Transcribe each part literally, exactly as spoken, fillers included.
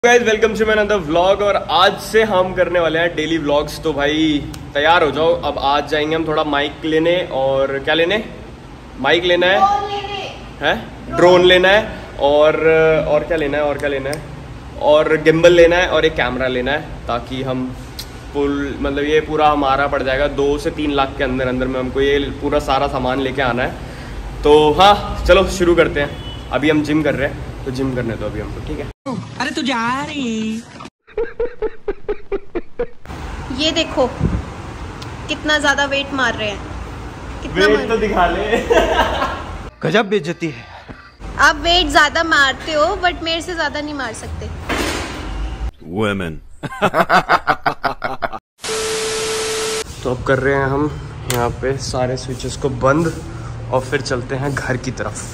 Guys welcome to another vlog. और आज से हम करने वाले हैं डेली व्लॉग्स। तो भाई तैयार हो जाओ, अब आज जाएंगे हम थोड़ा माइक लेने। और क्या लेने? माइक लेना है, है? ड्रोन लेना है, और और क्या लेना है और क्या लेना है और गिम्बल लेना है और एक कैमरा लेना है, ताकि हम फुल मतलब ये पूरा हमारा पड़ जाएगा दो से तीन लाख के अंदर अंदर में हमको ये पूरा सारा सामान लेके आना है। तो हाँ चलो शुरू करते हैं। अभी हम जिम कर रहे हैं, तो जिम करने दो अभी हमको, ठीक है? अरे तू जा रही। ये देखो कितना ज्यादा वेट मार रहे हैं। कितना वेट तो दिखा ले। गजब बेइज्जती है। आप वेट ज्यादा मारते हो बट मेरे से ज्यादा नहीं मार सकते। Women. तो अब कर रहे हैं हम यहाँ पे सारे स्विचेस को बंद और फिर चलते हैं घर की तरफ।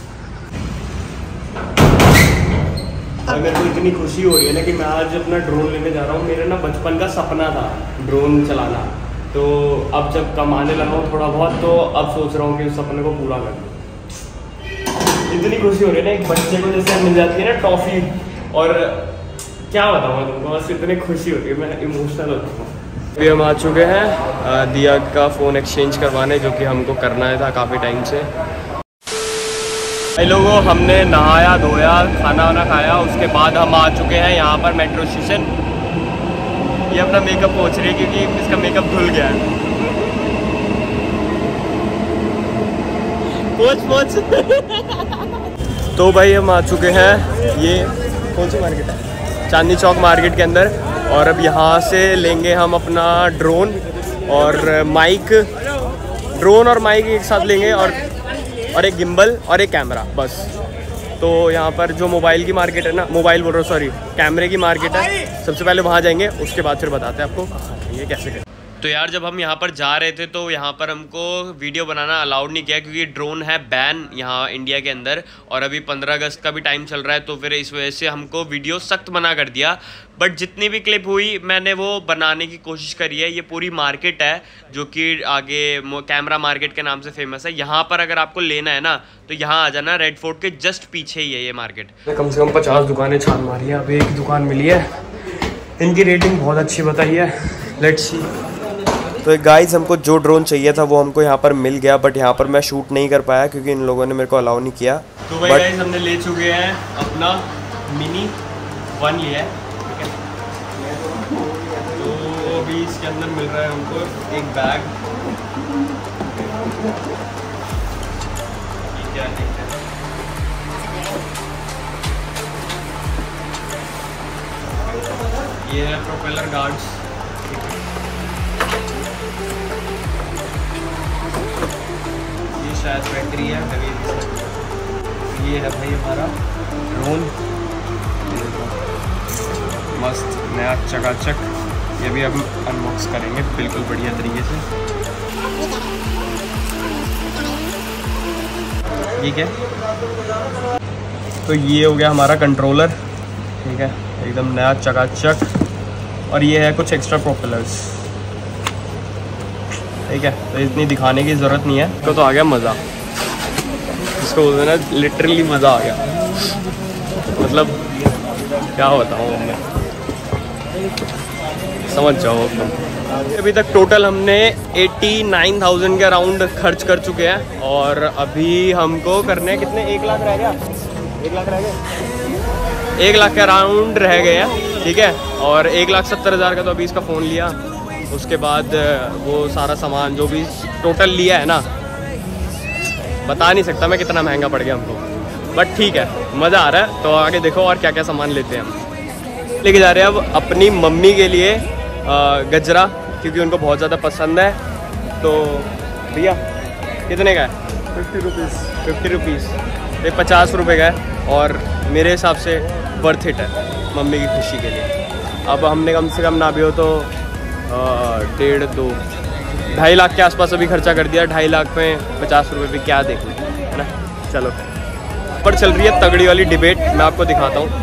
अगर तो इतनी खुशी हो रही है ना कि मैं आज अपना ड्रोन लेने जा रहा हूँ। मेरा ना बचपन का सपना था ड्रोन चलाना, तो अब जब कमाने लगा हूँ थोड़ा बहुत, तो अब सोच रहा हूँ कि उस सपने को पूरा कर दूँ। इतनी खुशी हो रही है ना, एक बच्चे को जैसे मिल जाती है ना टॉफी, और क्या बताऊँ मैं तुमको, बस इतनी खुशी होती है, मैं इमोशनल होता हूँ। अभी हम आ चुके हैं दिया का फ़ोन एक्सचेंज करवाने, जो कि हमको करना था काफ़ी टाइम से। भाई लोगों, हमने नहाया धोया, खाना वाना खाया, उसके बाद हम आ चुके हैं यहाँ पर मेट्रो स्टेशन। ये अपना मेकअप पोंछ रही है क्योंकि इसका मेकअप धुल गया है। पोंछ पोंछ। तो भाई हम आ चुके हैं, ये कौन सी मार्केट है? चांदनी चौक मार्केट के अंदर। और अब यहाँ से लेंगे हम अपना ड्रोन और माइक, ड्रोन और माइक एक साथ लेंगे, और और एक गिम्बल और एक कैमरा, बस। तो यहाँ पर जो मोबाइल की मार्केट है ना, मोबाइल बोल रहा हूँ सॉरी, कैमरे की मार्केट है, सबसे पहले वहाँ जाएंगे, उसके बाद फिर बताते हैं आपको ये कैसे करें। तो यार जब हम यहाँ पर जा रहे थे तो यहाँ पर हमको वीडियो बनाना अलाउड नहीं किया, क्योंकि ड्रोन है बैन यहाँ इंडिया के अंदर, और अभी पंद्रह अगस्त का भी टाइम चल रहा है, तो फिर इस वजह से हमको वीडियो सख्त मना कर दिया। बट जितनी भी क्लिप हुई मैंने वो बनाने की कोशिश करी है। ये पूरी मार्केट है जो कि आगे कैमरा मार्केट के नाम से फेमस है। यहाँ पर अगर आपको लेना है ना तो यहाँ आ जाना, रेड फोर्ट के जस्ट पीछे ही है ये मार्केट। कम से कम पचास दुकानें छान मारी है, अभी एक दुकान मिली है, इनकी रेटिंग बहुत अच्छी बताई है, लेट्स सी। तो गाइस हमको जो ड्रोन चाहिए था वो हमको यहाँ पर मिल गया, बट यहाँ पर मैं शूट नहीं कर पाया क्योंकि इन लोगों ने मेरे को अलाउ नहीं किया। तो भाई गाइस हमने ले चुके हैं अपना मिनी वन लिया है, ठीक है? तो अभी इसके अंदर मिल रहा है हमको एक बैग, ठीक है? ये है प्रोपेलर गार्ड्स, शायद बैटरी है, ये है भाई हमारा ड्रोन, मस्त नया चकाचक। ये भी हम अनबॉक्स करेंगे बिल्कुल बढ़िया तरीके से, ठीक है? तो ये हो गया हमारा कंट्रोलर, ठीक है, एकदम नया चकाचक। और ये है कुछ एक्स्ट्रा प्रोपेलर्स, ठीक है? तो इतनी दिखाने की ज़रूरत नहीं है। तो तो आ गया मज़ा, इसको बोलते हैं ना, लिटरली मज़ा आ गया। मतलब क्या बताऊँ मैं, समझ जाओ तुम। अभी तक टोटल हमने नवासी हज़ार के अराउंड खर्च कर चुके हैं, और अभी हमको करने कितने, एक लाख रह गया, एक लाख रह गए, एक लाख के अराउंड रह गए हैं, ठीक है? और एक लाख सत्तर हज़ार का तो अभी इसका फ़ोन लिया, उसके बाद वो सारा सामान जो भी टोटल लिया है ना, बता नहीं सकता मैं कितना महंगा पड़ गया हमको, बट ठीक है, मज़ा आ रहा है। तो आगे देखो और क्या क्या सामान लेते हैं हम। लेके जा रहे हैं अब अपनी मम्मी के लिए गजरा, क्योंकि उनको बहुत ज़्यादा पसंद है। तो भैया कितने का है? फिफ्टी रुपीज़ फिफ्टी रुपीज़ ये पचास रुपये का है, और मेरे हिसाब से वर्थ इट है मम्मी की खुशी के लिए। अब हमने कम से कम ना भी हो तो डेढ़ दो ढाई लाख के आसपास अभी खर्चा कर दिया। ढाई लाख में पचास रुपये भी क्या देखना है ना। चलो पर चल रही है तगड़ी वाली डिबेट, मैं आपको दिखाता हूँ।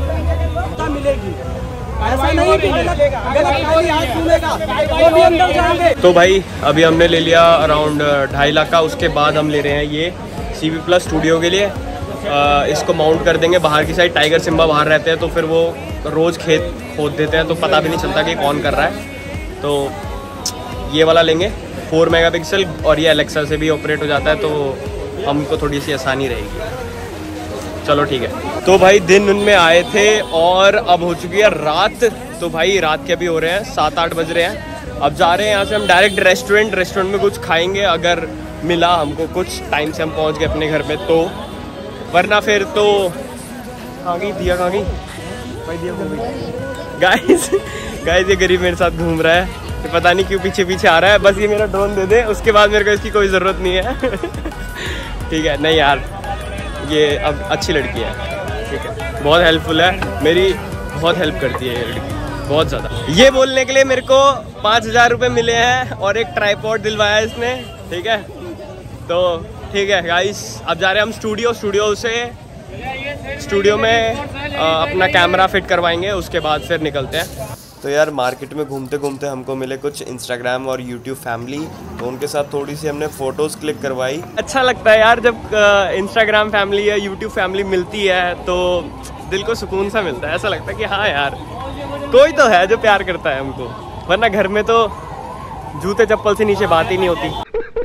तो भाई अभी हमने ले लिया अराउंड ढाई लाख का, उसके बाद हम ले रहे हैं ये सी वी प्लस स्टूडियो के लिए, आ, इसको माउंट कर देंगे बाहर की साइड। टाइगर सिम्बा बाहर रहते हैं तो फिर वो रोज़ खेत खोद देते हैं तो पता भी नहीं चलता कि कौन कर रहा है। तो ये वाला लेंगे फोर मेगापिक्सल और ये एलेक्सा से भी ऑपरेट हो जाता है तो हमको थोड़ी सी आसानी रहेगी। चलो ठीक है। तो भाई दिन उनमें आए थे और अब हो चुकी है रात। तो भाई रात के अभी हो रहे हैं सात आठ बज रहे हैं। अब जा रहे हैं यहाँ से हम डायरेक्ट रेस्टोरेंट रेस्टोरेंट में कुछ खाएंगे, अगर मिला हमको कुछ टाइम से हम पहुँच गए अपने घर पे तो, वरना फिर तो कहाँ गई दिया, कहाँ गई भाई दिया हो गई। गाइस गाइस ये गरीब मेरे साथ घूम रहा है, तो पता नहीं क्यों पीछे पीछे आ रहा है। बस ये मेरा ड्रोन दे दे, उसके बाद मेरे को इसकी कोई ज़रूरत नहीं है। ठीक है, नहीं यार ये अब अच्छी लड़की है, ठीक है, बहुत हेल्पफुल है, मेरी बहुत हेल्प करती है ये लड़की, बहुत ज़्यादा। ये बोलने के लिए मेरे को पाँच हज़ार रुपये मिले हैं और एक ट्राइपॉड दिलवाया इसने, ठीक है। तो ठीक है गाइस, अब जा रहे हैं हम स्टूडियो स्टूडियो से स्टूडियो में आ, अपना कैमरा फिट करवाएंगे, उसके बाद फिर निकलते हैं। तो यार मार्केट में घूमते घूमते हमको मिले कुछ इंस्टाग्राम और यूट्यूब फैमिली, तो उनके साथ थोड़ी सी हमने फ़ोटोज़ क्लिक करवाई। अच्छा लगता है यार जब इंस्टाग्राम फैमिली या यूट्यूब फैमिली मिलती है तो दिल को सुकून सा मिलता है। ऐसा लगता है कि हाँ यार कोई तो है जो प्यार करता है हमको, वरना घर में तो जूते चप्पल से नीचे बात ही नहीं होती।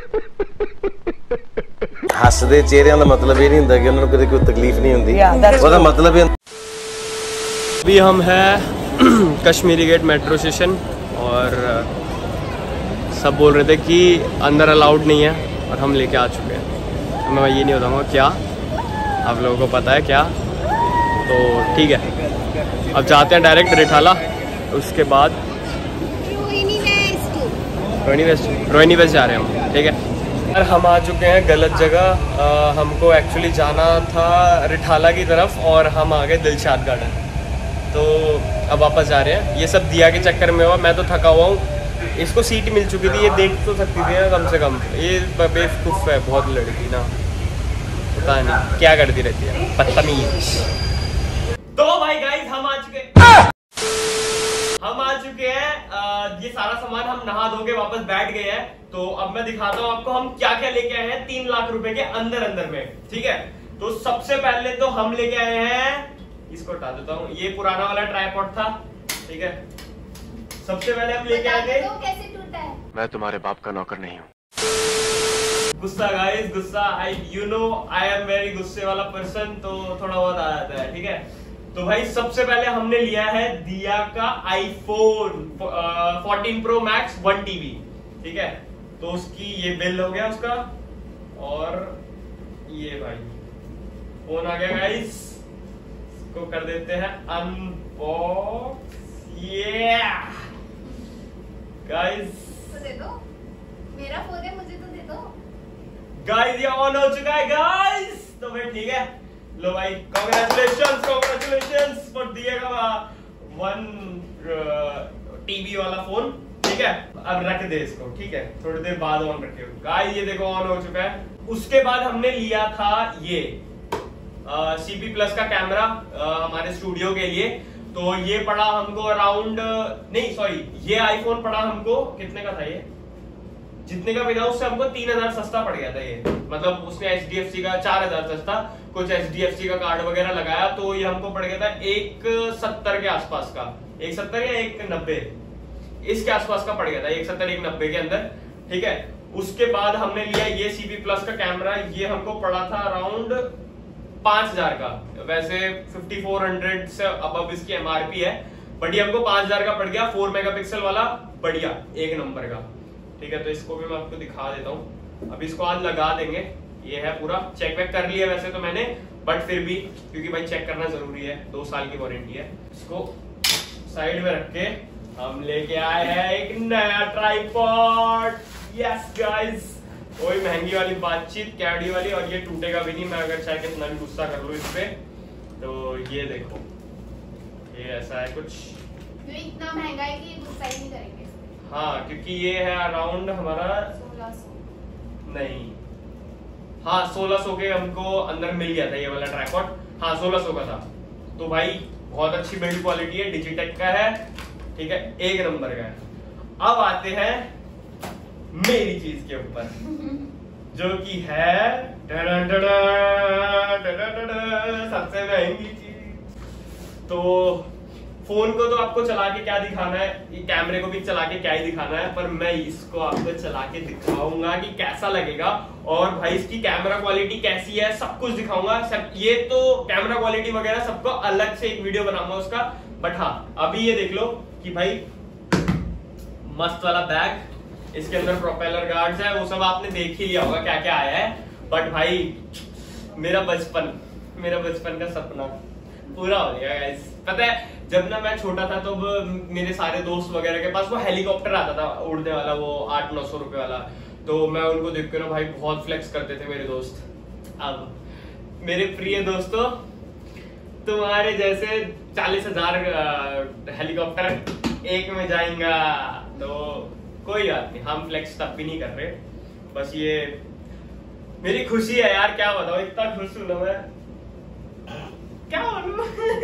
हसदे चेहरे का मतलब ये नहीं होता कि उन्होंने कभी कोई तकलीफ नहीं होती, उसका मतलब ये। अभी हम हैं कश्मीरी गेट मेट्रो स्टेशन और सब बोल रहे थे कि अंदर अलाउड नहीं है और हम लेके आ चुके हैं। तो मैं ये नहीं बताऊंगा क्या, आप लोगों को पता है क्या। तो ठीक है, अब जाते हैं डायरेक्ट रिठाला, उसके बाद रोहिणी वेस्ट रोहिणी वेस्ट जा रहे हैं हम, ठीक है। यार हम आ चुके हैं गलत जगह, आ, हमको एक्चुअली जाना था रिठाला की तरफ और हम आ गए दिलशाद गार्डन, तो अब वापस जा रहे हैं। ये सब दिया के चक्कर में हुआ, मैं तो थका हुआ हूँ। इसको सीट मिल चुकी थी, ये देख तो सकती थी ना कम से कम। ये बेवकूफ़ है बहुत लड़की ना, पता नहीं क्या करती रहती है, बदतमीज। तो भाई गाइस हम आ चुके हम आ चुके हैं आ, ये सारा सामान हम नहा धो के वापस बैठ गए हैं। तो अब मैं दिखाता हूँ आपको हम क्या क्या लेके आए हैं तीन लाख रुपए के अंदर अंदर में, ठीक है। तो सबसे पहले तो हम लेके आए हैं, इसको हटा देता हूँ, ये पुराना वाला ट्राइपॉड था, ठीक है। सबसे पहले हम लेके आए थे, कैसे टूटा है? मैं तुम्हारे बाप का नौकर नहीं हूँ। गुस्सा गाइस, गुस्सा। I you know I am very गुस्से वाला पर्सन, तो थोड़ा बहुत आ जाता है, ठीक है। तो भाई सबसे पहले हमने लिया है दिया का iPhone fourteen pro max one TB, ठीक है। तो उसकी ये बिल हो गया उसका, और ये भाई फोन आ गया गाइस, को कर देते हैं अनबॉक्स। ये गाइस तो दे दो, मेरा फोन है, मुझे तो दे दो गाइस। ये ऑन हो चुका है गाइस, तो भाई ठीक है, लो भाई कांग्रेचुलेशंस कांग्रेचुलेशंस फॉर दिएगा वन टीबी वाला फोन, ठीक है। अब रख दे इसको, ठीक है, थोड़ी देर बाद ऑन रखे गाइस। ये देखो ऑन हो चुका है। उसके बाद हमने लिया था ये सीपी uh, प्लस का कैमरा uh, हमारे स्टूडियो के लिए। तो ये पड़ा हमको अराउंड नहीं सॉरी ये आईफोन पड़ा हमको कितने का था, ये जितने का भी था उससे हमको तीन हजार सस्ता पड़ गया था ये, मतलब उसने एचडीएफसी का चार हजार सस्ता, कुछ एचडीएफसी का कार्ड वगैरह लगाया, तो ये हमको पड़ गया था एक सत्तर के आसपास का, एक सत्तर या एक नब्बे इसके आसपास का पड़ गया था, एक सत्तर एक नब्बे के अंदर, ठीक है। उसके बाद हमने लिया ये सीपी प्लस का कैमरा, ये हमको पड़ा था अराउंड पांच हजार का। वैसे फिफ्टी फोर हंड्रेड से अब इसकी एमआरपी है, बट ये हमको पांच हजार का पड़ गया, फोर मेगापिक्सल वाला, बढ़िया एक नंबर का, ठीक है। तो इसको भी मैं आपको दिखा देता हूँ, अब इसको आज लगा देंगे। ये है पूरा चेक वेक कर लिया वैसे तो मैंने, बट फिर भी क्योंकि भाई चेक करना जरूरी है, दो साल की वारंटी है। इसको साइड में रख के हम लेके आए हैं एक नया ट्राइपॉड। यस गाइस, वही महंगी वाली बातचीत कैडी वाली, और ये टूटेगा भी नहीं, मैं अगर चाहे कितना भी गुस्सा कर लूं इस पे। तो ये देखो, ये ऐसा है कुछ, तो इतना महंगा है कि गुस्सा ही नहीं करेंगे। हाँ, क्योंकि ये है अराउंड हमारा सोलह सौ नहीं, हाँ सोलह सौ के हमको अंदर मिल गया था ये वाला ट्राइपॉड, हाँ सोलह सौ का था। तो भाई बहुत अच्छी बिल्ड क्वालिटी है, डिजिटेक का है, ठीक है, एक नंबर का है। अब आते हैं मेरी चीज के ऊपर, जो कि है सबसे महंगी चीज। तो फोन को तो आपको चला के क्या दिखाना है, ये कैमरे को भी चला के क्या ही दिखाना है, पर मैं इसको आपको चला के दिखाऊंगा कि कैसा लगेगा और भाई इसकी कैमरा क्वालिटी कैसी है सब कुछ दिखाऊंगा। सब ये तो कैमरा क्वालिटी वगैरह सबको अलग से एक वीडियो बनाऊंगा उसका। बट हाँ अभी ये देख लो कि भाई मस्त वाला बैग, इसके अंदर प्रोपेलर गार्ड्स है, वो सब आपने देख ही लिया होगा क्या क्या आया है। बट भाई मेरा बचपन मेरा बचपन का सपना पूरा हो गया गाइस। पता है जब ना मैं छोटा था तो मेरे सारे दोस्त वगैरह के पास वो हेलीकॉप्टर आता था उड़ने वाला, वो आठ नौ सौ रुपए वाला, तो मैं उनको देख के ना भाई बहुत फ्लेक्स करते थे मेरे दोस्त। अब मेरे प्रिय दोस्तों तुम्हारे जैसे चालीस हजार हेलीकॉप्टर एक में जाएगा तो कोई बात नहीं, हम फ्लेक्स तब भी नहीं कर रहे। बस ये मेरी खुशी है यार, क्या बताऊं इतना खुश हूं ना मैं, क्या बोलूं।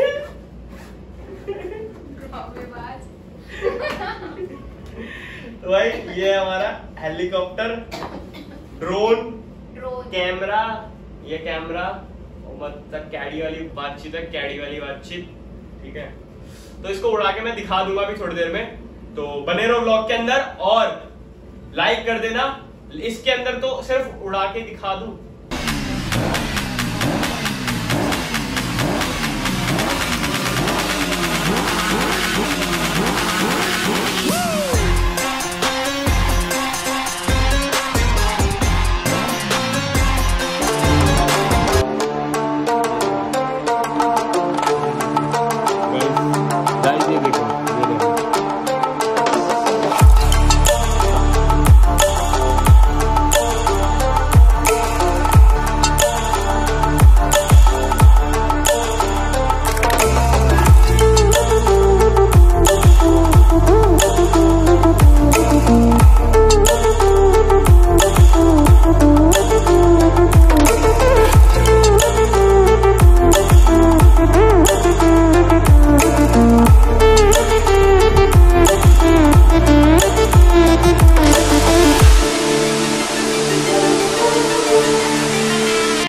तो भाई ये हमारा हेलीकॉप्टर, ड्रोन, कैमरा, ये कैमरा मतलब कैडी वाली बातचीत है, कैडी वाली बातचीत, ठीक है। तो इसको उड़ा के मैं दिखा दूंगा अभी थोड़ी देर में, तो बने रहो व्लॉग के अंदर और लाइक कर देना। इसके अंदर तो सिर्फ उड़ा के दिखा दूं